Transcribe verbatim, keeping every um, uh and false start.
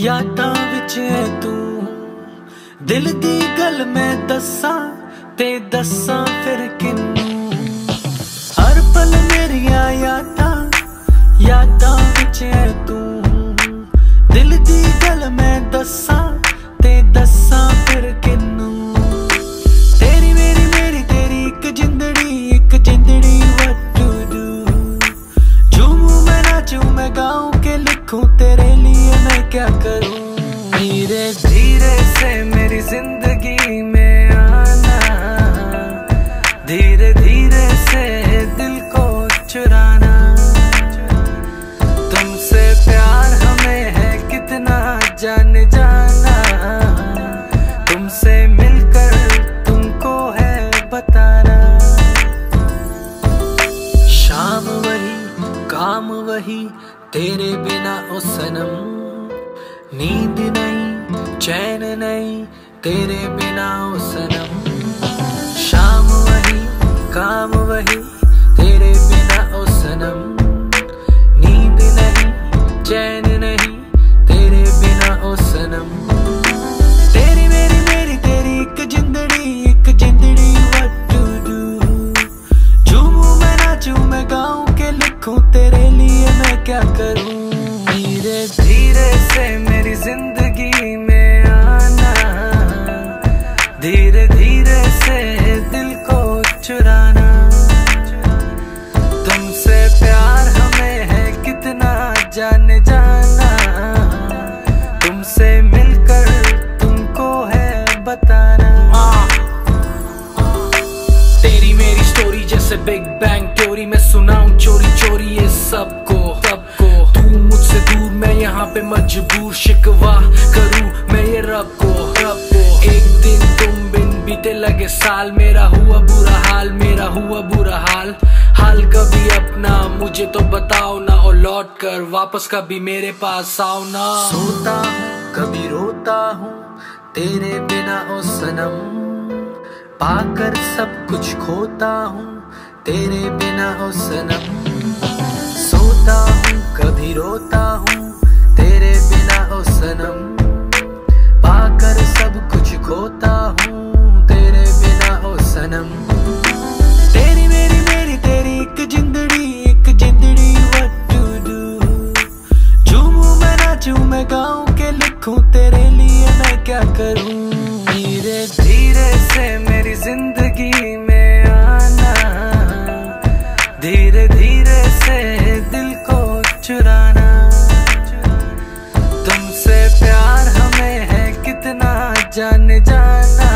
यादां विच है तू दिल दी गल मैं दस्सां ते दस्सां फिर किन्नू। हर पल मेरिया यादां यादां विच है तू दिल दी गल मैं दस्सां ते दस्सां फिर किन्नू। तेरी मेरी मेरी तेरी एक जिंदड़ी एक जिंदड़ी what to do। झूमूं मैं नाचूं मैं गाऊं के लिखूं तेरे लिए मैं क्या करूं। धीरे धीरे से मेरी जिंदगी में आना धीरे धीरे से दिल को चुराना। तुमसे प्यार हमें है कितना जान जाना तुमसे मिलकर तुमको है बताना। शाम वही काम वही तेरे बिना ओ सनम नींद नहीं चैन नहीं तेरे बिना ओ सनम। शाम वही काम वही तेरे बिना ओ सनम नींद नहीं चैन नहीं तेरे बिना ओ सनम। तेरी मेरी मेरी तेरी एक जिंदड़ी एक जिंदड़ी what to do। झूमूं मैं नाचूं मैं गाऊं के लिखूं तेरे लिए मैं क्या करूं। धीरे धीरे से मेरी जिंदगी में आना धीरे धीरे से दिल को चुराना। तुमसे प्यार हमें है कितना जान जाना तुमसे मिलकर तुमको है बताना। तेरी मेरी स्टोरी जैसे बिग बैंग थ्योरी मैं सुनाऊं चोरी चोरी ये सबको सबको। तू मुझसे दूर मैं यहाँ पे मजबूर शिकवा करूं मैं ये रब को रब को। एक दिन तुम बिन बीते लगे साल मेरा हुआ बुरा हाल मेरा हुआ बुरा हाल। हाल कभी अपना मुझे तो बताओ ना और लौट कर वापस कभी मेरे पास आओ ना। सोता हूँ कभी रोता हूँ तेरे बिना ओ सनम पाकर सब कुछ खोता हूँ तेरे बिना ओ सनम। सोता हूँ कभी रोता हूँ तेरे बिना ओ सनम पाकर सब कुछ खोता हूँ तेरे बिना ओ सनम। तेरी मेरी मेरी तेरी एक जिंदड़ी एक जिंदड़ी what to do। झूमूं मैं नाचूं मैं गाऊं के लिखूं तेरे लिए मैं क्या करूं। धीरे धीरे से मेरी जिंदगी में आना धीरे धीरे से दिल को चुराना। तुमसे प्यार हमें है कितना जान जाना